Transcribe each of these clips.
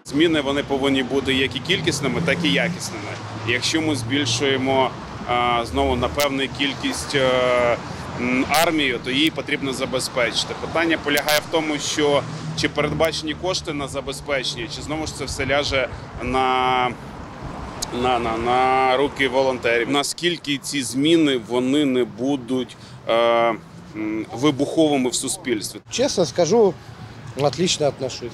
Зміни вони повинні бути як і кількісними, так і якісними. Якщо ми збільшуємо знову на певну кількість армію, то її потрібно забезпечити. Питання полягає в тому, що чи передбачені кошти на забезпечення, чи знову ж це все ляже на руки волонтерів. Наскільки ці зміни вони не будуть вибуховими в суспільстві? Честно скажу, отлично отношусь.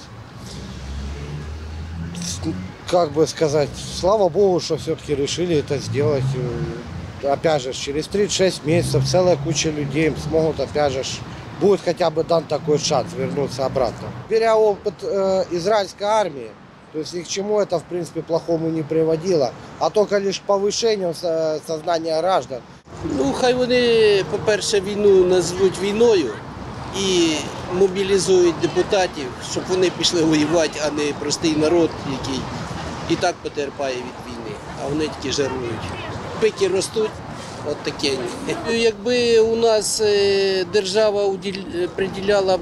Как бы сказать, слава богу, что все-таки решили это сделать. Опять же, через 36 месяцев целая куча людей смогут, опять же, будет хотя бы дан такой шанс вернуться обратно. Беря опыт израильской армии, то есть ни к чему это, в принципе, плохому не приводило, а только лишь к повышению сознания граждан. Ну, хай вони, по-перше, війну назвуть війною і мобілізують депутатів, щоб вони пішли воювати, а не простий народ, який і так потерпає від війни, а вони тільки жарують. Пики ростуть, от таке. Якби у нас держава приділяла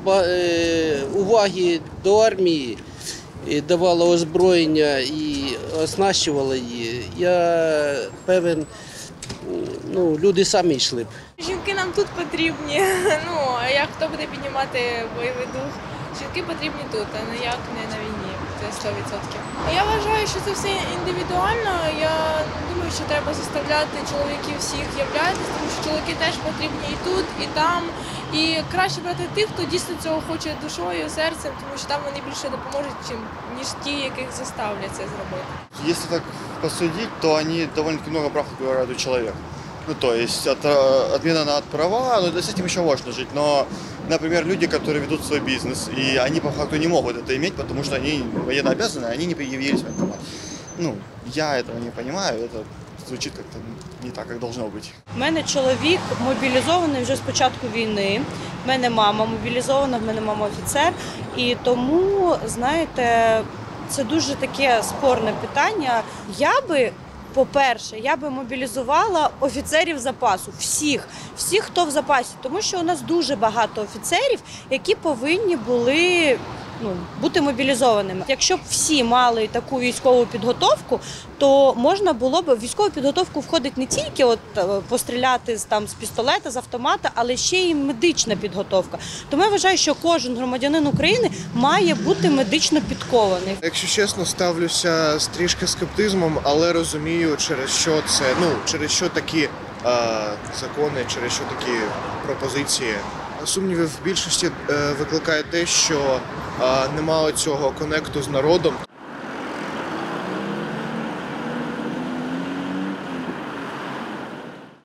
уваги до армії, давала озброєння і оснащувала її, я певен, люди самі йшли б. Жінки нам тут потрібні. А як хто буде піднімати бойовий дух? Жінки потрібні тут, а ніяк не на війні. Це 100%. Я вважаю, що це все індивідуально. Я думаю, що треба заставляти чоловіків всіх являтися, тому що чоловіки теж потрібні і тут, і там. І краще брати тих, хто дійсно цього хоче душою, серцем, тому що там вони більше допоможуть, ніж ті, яких заставлять це зробити. Если так посудить, то они довольно-таки много прав отбирают у человека. То есть отмена от права, с этим еще можно жить, но, например, люди, которые ведут свой бизнес, и они по факту не могут это иметь, потому что они военно обязаны, они не предъявились в военкомат. Я этого не понимаю, это звучит как-то не так, как должно быть. У мене чоловік мобілізований вже з початку війни, в мене мама мобілізована, в мене мама офіцер, і тому, знаєте, це дуже таке спорне питання. По-перше, я би мобілізувала офіцерів запасу, всіх, хто в запасі, тому що у нас дуже багато офіцерів, які повинні були бути мобілізованими. Якщо б всі мали таку військову підготовку, то можна було б, в військову підготовку входить не тільки постріляти з пістолета, з автомата, але ще й медична підготовка. Тому я вважаю, що кожен громадянин України має бути медично підкований. Якщо чесно, ставлюся з трішки скептизмом, але розумію, через що такі закони, через що такі пропозиції. Сумніви в більшості викликає те, що немає цього конекту з народом.